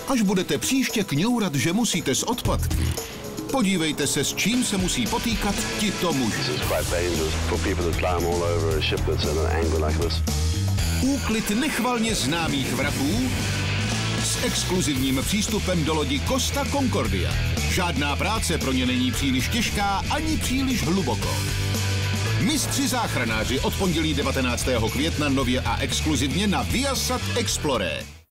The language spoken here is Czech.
Až budete příště kňourat, že musíte s odpadky, podívejte se, s čím se musí potýkat tito muži. Úklid nechvalně známých vraků s exkluzivním přístupem do lodi Costa Concordia. Žádná práce pro ně není příliš těžká ani příliš hluboko. Mistři záchranáři od pondělí 19. května nově a exkluzivně na Viasat Explore.